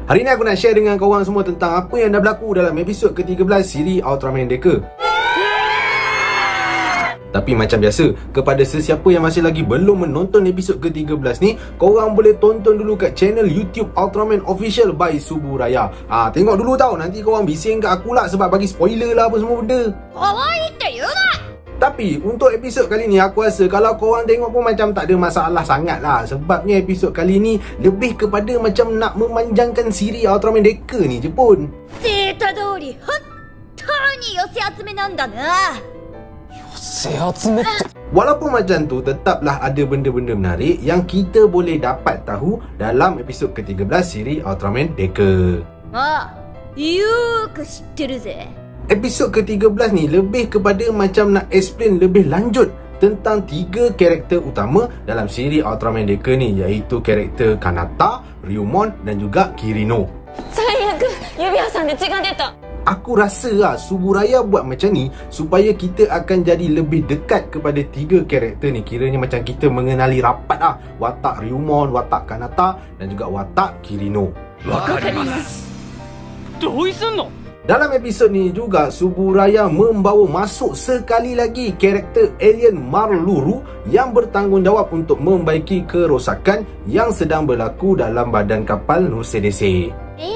Hari ni aku nak share dengan korang semua tentang apa yang dah berlaku dalam episod ke-13 siri Ultraman Deca. Tapi macam biasa, kepada sesiapa yang masih lagi belum menonton episod ke-13 ni, korang boleh tonton dulu kat channel YouTube Ultraman Official by Suburaya. Tengok dulu tau, nanti korang bising kat aku lah sebab bagi spoiler lah apa semua benda. Tapi untuk episod kali ni aku rasa kalau korang tengok pun macam tak ada masalah sangat lah. Sebabnya episod kali ni lebih kepada macam nak memanjangkan siri Ultraman Deca ni je pun. Walaupun macam tu, tetaplah ada benda-benda menarik yang kita boleh dapat tahu dalam episod ke-13 siri Ultraman Deca. Episod ke-13 ni lebih kepada macam nak explain lebih lanjut tentang 3 karakter utama dalam siri Ultraman Deca ni, iaitu karakter Kanata, Ryumon dan juga Kirino. Aku rasa lah Suburaya buat macam ni supaya kita akan jadi lebih dekat kepada 3 karakter ni. Kiranya macam kita mengenali rapat lah watak Ryumon, watak Kanata dan juga watak Kirino. Dalam episod ni juga Suburaya membawa masuk sekali lagi karakter alien Marluru yang bertanggungjawab untuk membaiki kerosakan yang sedang berlaku dalam badan kapal Nusedese.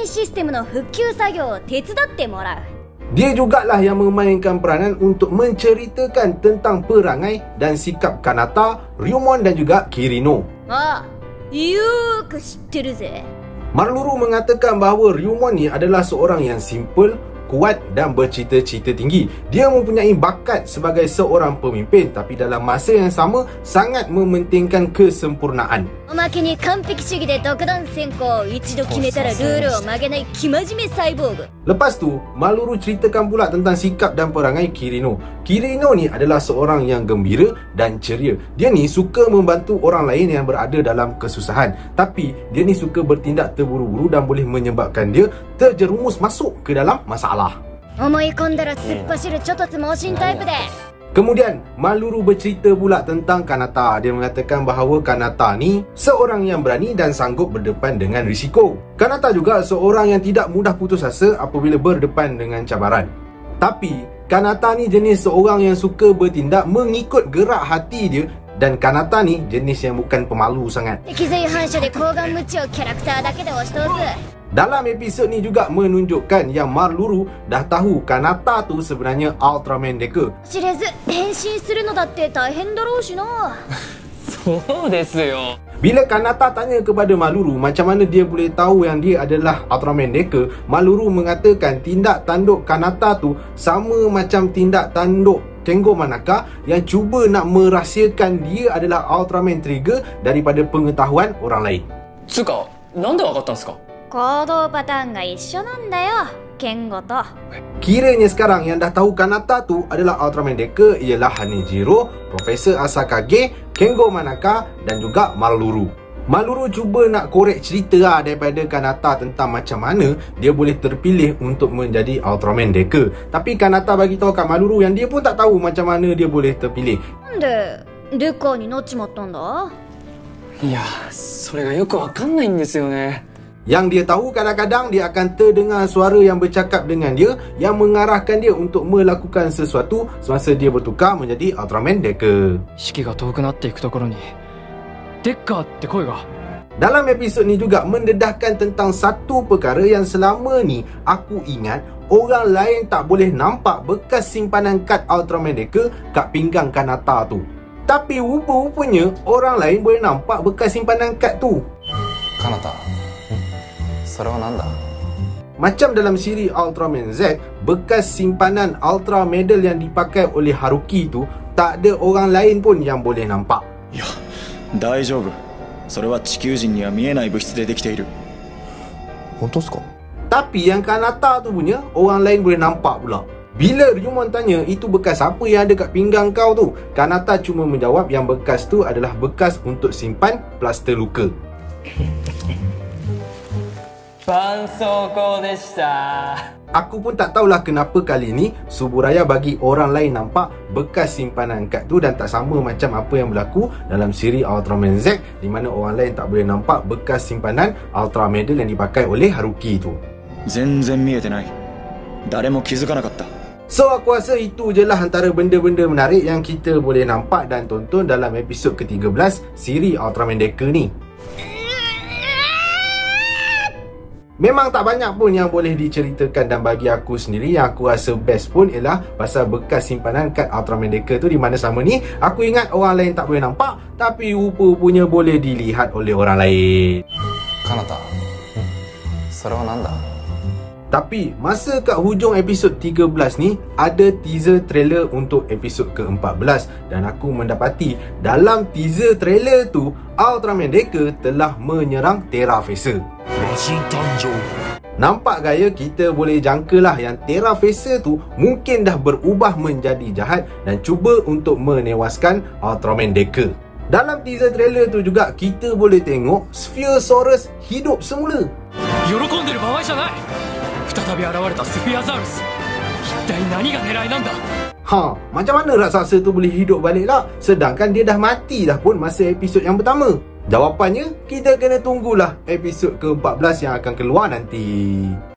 Dia jugalah yang memainkan peranan untuk menceritakan tentang perangai dan sikap Kanata, Ryumon dan juga Kirino. Marluru mengatakan bahawa Ryumon ni adalah seorang yang simple, kuat dan bercita-cita tinggi. Dia mempunyai bakat sebagai seorang pemimpin, tapi dalam masa yang sama sangat mementingkan kesempurnaan. Lepas tu, Marluru ceritakan pula tentang sikap dan perangai Kirino. Kirino ni adalah seorang yang gembira dan ceria. Dia ni suka membantu orang lain yang berada dalam kesusahan. Tapi, dia ni suka bertindak terburu-buru dan boleh menyebabkan dia terjerumus masuk ke dalam masalah. Kemudian, Marluru bercerita pula tentang Kanata. Dia mengatakan bahawa Kanata ni seorang yang berani dan sanggup berdepan dengan risiko. Kanata juga seorang yang tidak mudah putus asa apabila berdepan dengan cabaran. Tapi, Kanata ni jenis seorang yang suka bertindak mengikut gerak hati dia. Dan Kanata ni jenis yang bukan pemalu sangat. Dalam episod ni juga menunjukkan yang Marluru dah tahu Kanata tu sebenarnya Ultraman Deca. Bila Kanata tanya kepada Marluru macam mana dia boleh tahu yang dia adalah Ultraman Deca, Marluru mengatakan tindak tanduk Kanata tu sama macam tindak tanduk Kengo Manaka yang cuba nak merahsiakan dia adalah Ultraman Trigger daripada pengetahuan orang lain. Kiranya sekarang yang dah tahu Kanata tu adalah Ultraman Deca ialah Hanejiro, Profesor Asakage, Kengo Manaka dan juga Marluru. Marluru cuba nak korek cerita daripada Kanata tentang macam mana dia boleh terpilih untuk menjadi Ultraman Deca. Tapi Kanata bagi tahu kat Marluru yang dia pun tak tahu macam mana dia boleh terpilih. Yang dia tahu kadang-kadang dia akan terdengar suara yang bercakap dengan dia yang mengarahkan dia untuk melakukan sesuatu semasa dia bertukar menjadi Ultraman Deca. Dalam episod ni juga mendedahkan tentang satu perkara yang selama ni aku ingat orang lain tak boleh nampak bekas simpanan kad Ultraman Deca kat pinggang Kanata tu. Tapi rupa-rupanya orang lain boleh nampak bekas simpanan kad tu. Kanata, macam dalam siri Ultraman Z, bekas simpanan Ultra Medal yang dipakai oleh Haruki tu tak ada orang lain pun yang boleh nampak. Tapi yang Kanata tu punya orang lain boleh nampak pula. Bila Ryumon tanya itu bekas apa yang ada kat pinggang kau tu, Kanata cuma menjawab yang bekas tu adalah bekas untuk simpan plaster luka. Aku pun tak tahulah kenapa kali ni Suburaya bagi orang lain nampak bekas simpanan kad tu dan tak sama macam apa yang berlaku dalam siri Ultraman Z, di mana orang lain tak boleh nampak bekas simpanan Ultra Medal yang dipakai oleh Haruki tu. So aku rasa itu je lah antara benda-benda menarik yang kita boleh nampak dan tonton dalam episod ke-13 siri Ultraman Deca ni. Memang tak banyak pun yang boleh diceritakan, dan bagi aku sendiri yang aku rasa best pun ialah pasal bekas simpanan kad Ultraman Deca tu, di mana sama ni aku ingat orang lain tak boleh nampak tapi rupa-rupanya boleh dilihat oleh orang lain. Kanata, sora wa nanda? Tapi masa kat hujung episod 13 ni ada teaser trailer untuk episod ke-14, dan aku mendapati dalam teaser trailer tu Ultraman Deca telah menyerang Terra Facer. Nampak gaya kita boleh jangkalah yang Terra Facer tu mungkin dah berubah menjadi jahat dan cuba untuk menewaskan Ultraman Deca. Dalam teaser trailer tu juga kita boleh tengok Spherosaurus hidup semula. Macam mana raksasa tu boleh hidup balik lah, sedangkan dia dah mati dah pun masa episod yang pertama? Jawapannya kita kena tunggulah episod ke-14 yang akan keluar nanti.